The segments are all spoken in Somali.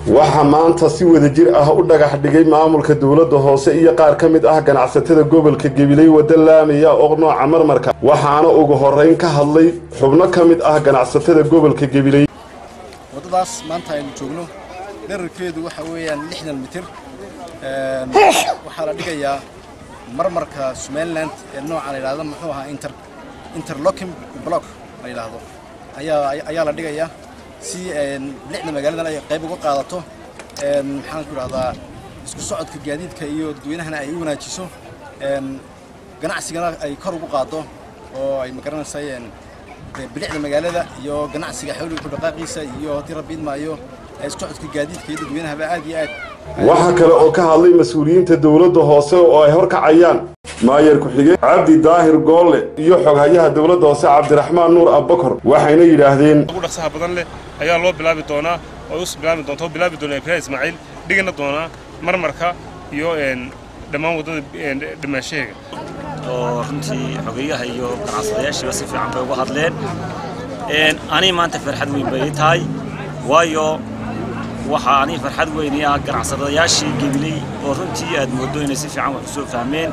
waxa maanta si wadajir ah u dhagax dhigay maamulka dawladda hoose iyo qaar ka mid ah ganacsatada gobolka Gabiley wada laamiya oo nooca marmarka waxaana ugu horeyn ka hadlay xubno ka mid ah ganacsatada gobolka Gabiley wadadaas maanta aynu joogno dhererkeedu waxa weeyaan 60 mitir waxa la dhigayaa marmarka Somaliland ee nooca la yiraahdo muxuu ahaa interlocking block la yiraahdo ayaa la dhigayaa si lixda magaalada ay qayb uga qaadato maxaan ku raahdaa isku socodka gaadiidka iyo dadweynahana ay u wanaajiso ganacsigana ay kor ugu qaado oo ay magaranayaan bilixda magaalada iyo ganacsiga xawliga ku dhaqaaqiisa iyo hadii rabbiid maayo isku socodka gaadiidka iyo dadweynaha aad iyo aad waxa kale oo ka hadlay mas'uuliyiinta dawladda hoose oo ay horkacayaan maayar ku xigay Cabdi Daahir Goolle iyo xoghayaha dawladda hoose Cabdiraxmaan Nuur Abubakar waxayna yiraahdeen ugu dhaqsaha badan leh ayaa loo bilaabi doonaa oo bilaabi doona Ibrahim Ismaaciil dhigana doona marmarka iyo dhamaan wadada dhimasheega oo runtii xogayaha iyo ganacsadayaasha si fiican bay uga hadleen ani maanta farxad weyn bay tahay waayo waxa ani farxad weyn ah ganacsadayaashii Gabiley oo runtii aad moodo inay si fiican wax soo fahmeen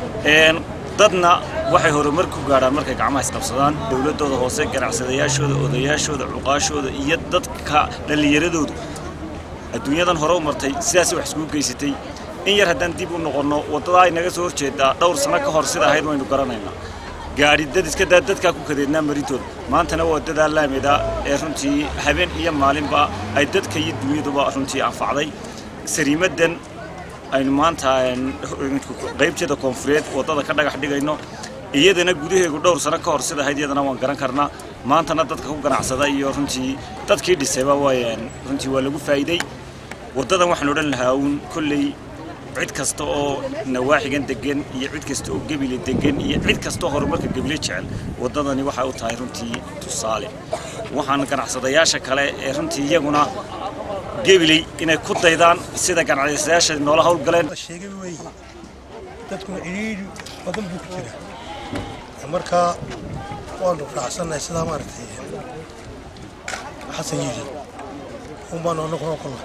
dadna waxay horumar ku gaaraan markay gacmaha isqabsadaan dawladooda hoose ganacsadayaashooda odayaashooda cuqaashooda iyo dadka dhalinyaradoodu adduunyadan hore u martay sidaas wax isku geysatay in yar haddaan dib u noqono wadada ay naga soo horjeedaa dhowr sano ka hor sida ahayd waynu garanaynaa gaari dad iska dadka ku kadeedna marintooda maantana wadada laamida ee runtii habeen iyo maalinba ay dadka iyo dunyaduba runtii anfacday sariimadan aynu maanta qaybteeda koonfureed wadada ka dhagax dhigayno iyadana gudaheegu dhowr sano ka hor sida ahayd iyadana waan garan karnaa maantana dadka ku ganacsada iyo runtii dadkii dhisayba runtii waa lagu faa'iiday wadadan waxaan odhan lahaa kulley cid kasta oo nawaaxigan degan iyo cid kasta oo Gabiley degan iyo cid kasta oo horumarka Gabiley jecel wadadani waxa uu tahay runtii tusaale waxaan ganacsadayaasha kale ee runtii iyaguna Gabiley inay ku daydaan sida ganacsadayaasha noola hawl galeen sheegay way dadku ciriiri badan buu ku jira marka waan raacsanay sida maartay xasan yiri uma noqon kula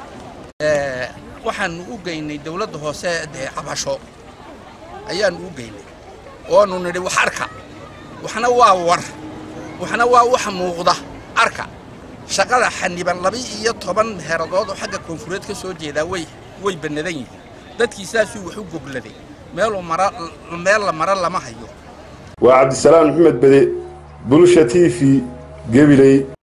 waxaan u geynay dawladda hoose ee Cabasho ayaan u geynay oo nu nidhi wax arka waxna waa war waxna waa wax muuqda arka shaqada xaniban 12 heradood oo xagga koonfureed ka soo jeeda way banadan yihiin dadkiisaas wax u gobladay meel la mara lama hayo waa Cabdisalaam Maxamed Bade Bulsha TV Gabiley